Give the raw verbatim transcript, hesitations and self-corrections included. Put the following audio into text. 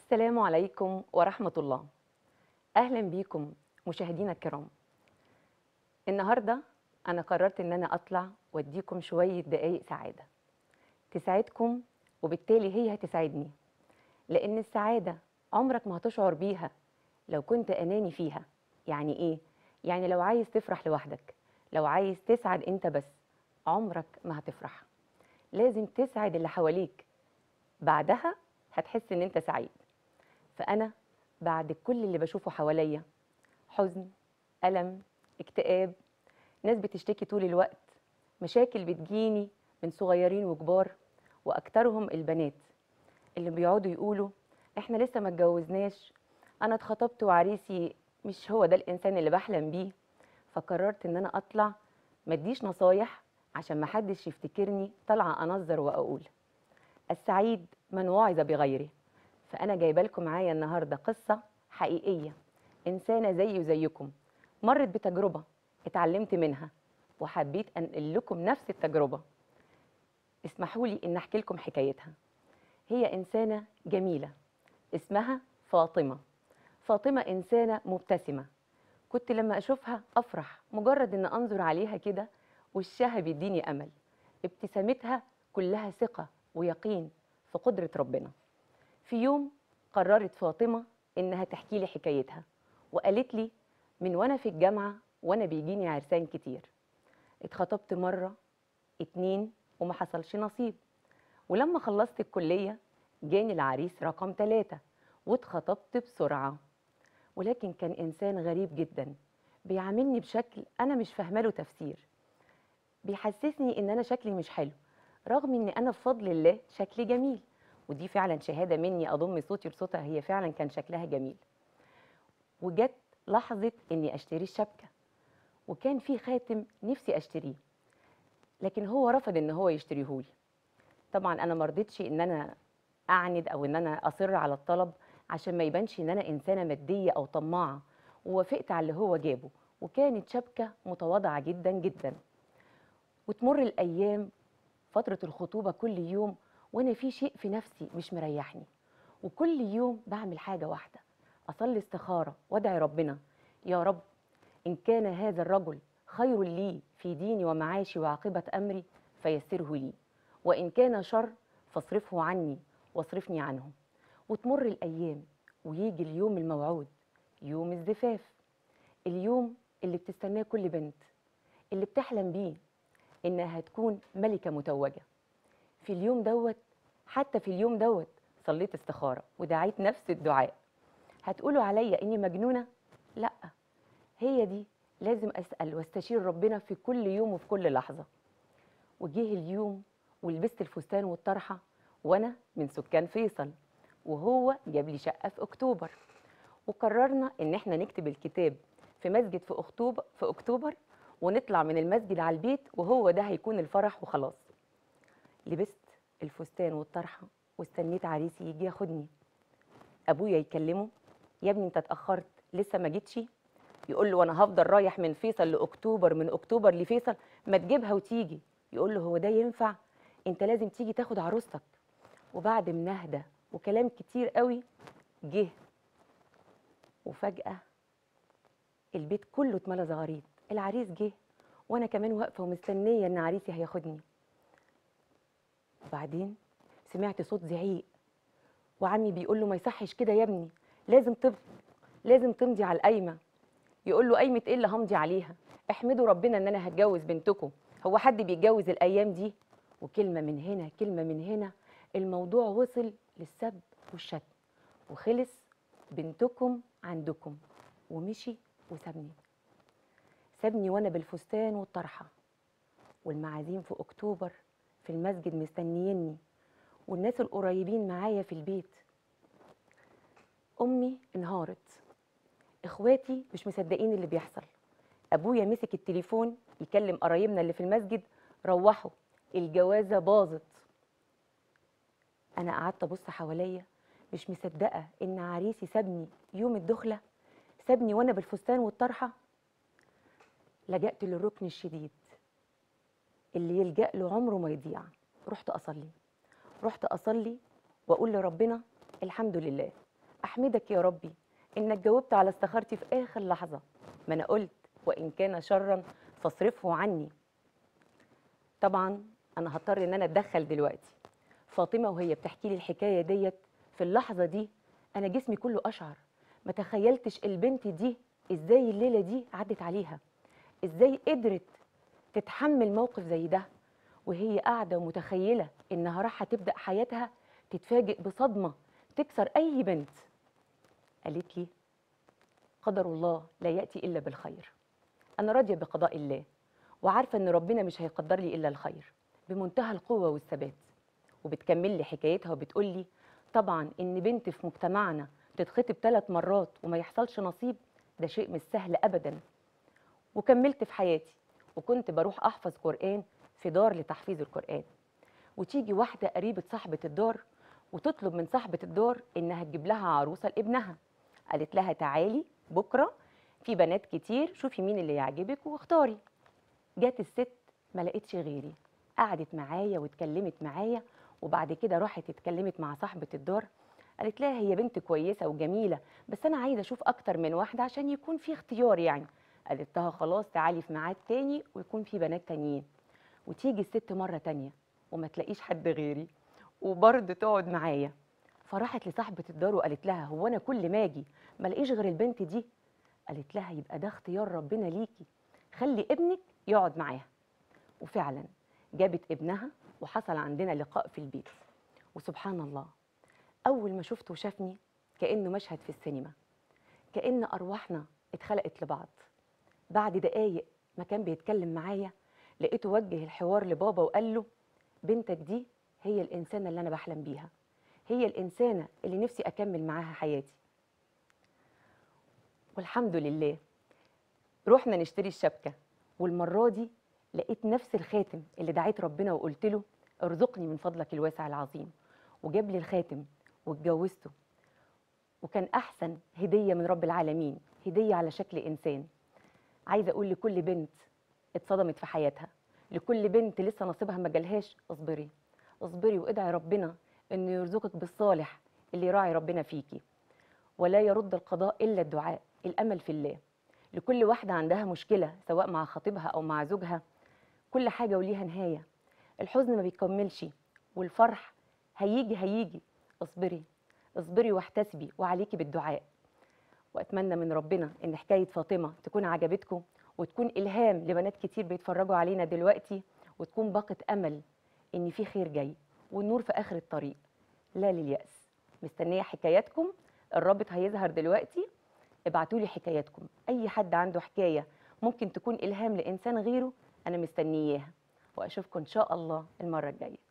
السلام عليكم ورحمة الله. أهلا بيكم مشاهدينا الكرام. النهاردة أنا قررت إن أنا أطلع وأديكم شوية دقايق سعادة تساعدكم، وبالتالي هي هتساعدني، لأن السعادة عمرك ما هتشعر بيها لو كنت أناني فيها. يعني إيه؟ يعني لو عايز تفرح لوحدك، لو عايز تسعد أنت بس، عمرك ما هتفرح. لازم تسعد اللي حواليك، بعدها هتحس إن أنت سعيد. فأنا بعد كل اللي بشوفه حواليا، حزن، ألم، اكتئاب، ناس بتشتكي طول الوقت، مشاكل بتجيني من صغيرين وكبار، وأكترهم البنات اللي بيقعدوا يقولوا إحنا لسه ما اتجوزناش، أنا اتخطبت وعريسي مش هو ده الإنسان اللي بحلم بيه. فقررت إن أنا أطلع مديش نصايح عشان محدش يفتكرني طالعة أنظر وأقول السعيد من وعظ بغيره. فأنا جايبه لكم معايا النهارده قصة حقيقية، إنسانة زي وزيكم مرت بتجربة اتعلمت منها، وحبيت أنقل لكم نفس التجربة. اسمحوا لي إن أحكي لكم حكايتها. هي إنسانة جميلة اسمها فاطمة. فاطمة إنسانة مبتسمة، كنت لما أشوفها أفرح مجرد إن أنظر عليها كده، وشها بيديني أمل، ابتسامتها كلها ثقة ويقين في قدرة ربنا. في يوم قررت فاطمة إنها تحكي لي حكايتها، وقالت لي من وأنا في الجامعة وأنا بيجيني عرسان كتير، اتخطبت مرة اتنين وما حصلش نصيب، ولما خلصت الكلية جاني العريس رقم ثلاثة واتخطبت بسرعة. ولكن كان إنسان غريب جدا، بيعاملني بشكل أنا مش فاهمة له تفسير، بيحسسني إن أنا شكلي مش حلو، رغم إن أنا بفضل الله شكلي جميل. ودي فعلا شهادة مني أضم صوتي بصوتها، هي فعلا كان شكلها جميل. وجت لحظة إني أشتري الشبكة، وكان في خاتم نفسي أشتريه، لكن هو رفض إن هو يشتريهولي. طبعا أنا مرضتش إن أنا أعند أو إن أنا أصر على الطلب عشان ما يبانش إن أنا إنسانة مادية أو طماعة، ووافقت على اللي هو جابه، وكانت شبكة متواضعة جدا جدا. وتمر الأيام، فترة الخطوبة، كل يوم وأنا في شيء في نفسي مش مريحني، وكل يوم بعمل حاجة واحدة، أصلي استخارة وأدعي ربنا، يا رب إن كان هذا الرجل خير لي في ديني ومعاشي وعاقبة أمري فيسره لي، وإن كان شر فاصرفه عني واصرفني عنه. وتمر الأيام ويجي اليوم الموعود، يوم الزفاف، اليوم اللي بتستناه كل بنت، اللي بتحلم بيه إنها هتكون ملكة متوجة. في اليوم دوت، حتى في اليوم دوت صليت استخارة ودعيت نفس الدعاء. هتقولوا عليا إني مجنونة؟ لأ، هي دي لازم أسأل واستشير ربنا في كل يوم وفي كل لحظة. وجيه اليوم ولبست الفستان والطرحة، وأنا من سكان فيصل، وهو جاب لي شقة في أكتوبر، وقررنا إن احنا نكتب الكتاب في مسجد في أكتوبر في أكتوبر ونطلع من المسجد على البيت، وهو ده هيكون الفرح وخلاص. لبست الفستان والطرحة واستنيت عريسي يجي ياخدني. أبويا يكلمه، يا ابني أنت اتأخرت لسه ما جيتش؟ يقول له وانا هفضل رايح من فيصل لاكتوبر، من اكتوبر لفيصل، ما تجيبها وتيجي. يقول له هو ده ينفع؟ انت لازم تيجي تاخد عروستك. وبعد منهدة وكلام كتير قوي جه، وفجأة البيت كله اتملى زغاريد. العريس جه وانا كمان واقفه ومستنيه ان عريسي هياخدني. وبعدين سمعت صوت زعيق، وعمي بيقول له ما يصحش كده يا ابني، لازم تب... لازم تمضي على القايمه. يقول له قايمة ايه اللي همضي عليها؟ احمدوا ربنا ان انا هتجوز بنتكم، هو حد بيتجوز الايام دي؟ وكلمة من هنا كلمة من هنا، الموضوع وصل للسب والشتم، وخلص بنتكم عندكم. ومشي وسابني، سابني وانا بالفستان والطرحة، والمعازيم في اكتوبر في المسجد مستنيني، والناس القريبين معايا في البيت. امي انهارت، اخواتي مش مصدقين اللي بيحصل. ابويا مسك التليفون يكلم قرايبنا اللي في المسجد، روحوا الجوازه باظت. انا قعدت ابص حواليا مش مصدقه ان عريسي سابني يوم الدخله، سابني وانا بالفستان والطرحه. لجأت للركن الشديد اللي يلجأ له عمره ما يضيع، رحت اصلي رحت اصلي واقول لربنا الحمد لله، أحمدك يا ربي إنك جاوبت على استخارتي في آخر لحظة. ما أنا قلت وإن كان شرا فاصرفه عني. طبعا أنا هضطر إن أنا أتدخل دلوقتي. فاطمة وهي بتحكي لي الحكاية ديت في اللحظة دي أنا جسمي كله أشعر. ما تخيلتش البنت دي إزاي الليلة دي عدت عليها، إزاي قدرت تتحمل موقف زي ده وهي قاعدة ومتخيلة إنها راح تبدأ حياتها، تتفاجئ بصدمة تكسر أي بنت. قالت لي قدر الله لا يأتي إلا بالخير. أنا راضية بقضاء الله وعارفة إن ربنا مش هيقدر لي إلا الخير، بمنتهى القوة والثبات. وبتكمل لي حكايتها وبتقول لي طبعا إن بنت في مجتمعنا تتخطب ثلاث مرات وما يحصلش نصيب ده شيء مش سهل أبدا. وكملت في حياتي وكنت بروح أحفظ قرآن في دار لتحفيظ القرآن، وتيجي واحدة قريبة صاحبة الدار وتطلب من صاحبة الدار إنها تجيب لها عروسة لابنها. قالت لها تعالي بكرة في بنات كتير، شوفي مين اللي يعجبك واختاري. جات الست ما لقيتش غيري، قعدت معايا واتكلمت معايا، وبعد كده راحت اتكلمت مع صاحبة الدار. قالت لها هي بنت كويسة وجميلة بس أنا عايزة أشوف أكتر من واحدة عشان يكون في اختيار يعني. قالت لها خلاص تعالي في ميعاد تاني ويكون في بنات تانيين. وتيجي الست مرة تانية وما تلاقيش حد غيري وبرضه تقعد معايا. فراحت لصاحبة الدار وقالت لها هو أنا كل ما أجي ما لاقيش غير البنت دي؟ قالت لها يبقى ده اختيار ربنا ليكي، خلي ابنك يقعد معاها. وفعلا جابت ابنها وحصل عندنا لقاء في البيت. وسبحان الله أول ما شفته وشافني كأنه مشهد في السينما، كأن أرواحنا اتخلقت لبعض. بعد دقايق ما كان بيتكلم معايا لقيته وجه الحوار لبابا وقال له بنتك دي هي الإنسانة اللي أنا بحلم بيها، هي الإنسانة اللي نفسي أكمل معاها حياتي. والحمد لله رحنا نشتري الشبكة، والمرة دي لقيت نفس الخاتم اللي دعيت ربنا وقلت له ارزقني من فضلك الواسع العظيم، وجاب لي الخاتم واتجوزته. وكان أحسن هدية من رب العالمين، هدية على شكل إنسان. عايزة أقول لكل بنت اتصدمت في حياتها، لكل بنت لسه نصيبها ما جالهاش، اصبري اصبري وادعي ربنا إنه يرزقك بالصالح اللي يراعي ربنا فيكي. ولا يرد القضاء إلا الدعاء، الأمل في الله. لكل واحدة عندها مشكلة سواء مع خطيبها أو مع زوجها، كل حاجة وليها نهاية. الحزن ما بيكملش والفرح هيجي هيجي. اصبري اصبري واحتسبي وعليكي بالدعاء. وأتمنى من ربنا إن حكاية فاطمة تكون عجبتكم وتكون إلهام لبنات كتير بيتفرجوا علينا دلوقتي، وتكون باقة أمل إن في خير جاي والنور في آخر الطريق، لا لليأس. مستنية حكاياتكم، الرابط هيظهر دلوقتي. ابعتولي حكاياتكم، أي حد عنده حكاية ممكن تكون إلهام لإنسان غيره أنا مستنياها. وأشوفكم إن شاء الله المرة الجاية.